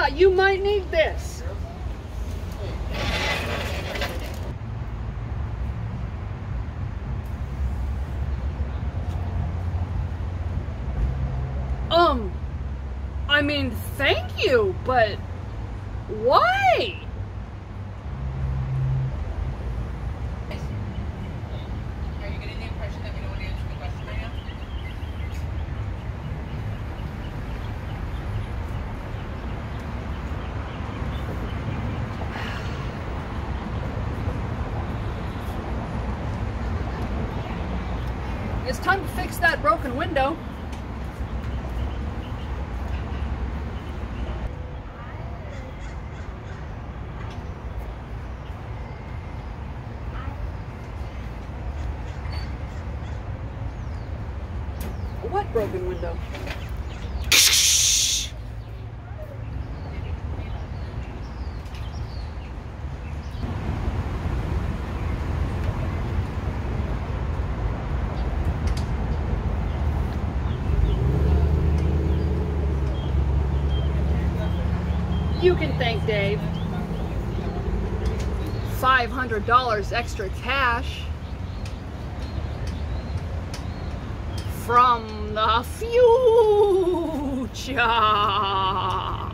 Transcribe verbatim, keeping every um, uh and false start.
you might need this. Um, I mean, thank you, but why? Are you getting the impression that we don't want to answer the question right now? It's time to fix that broken window. What broken window? You can thank Dave. five hundred dollars extra cash from the future.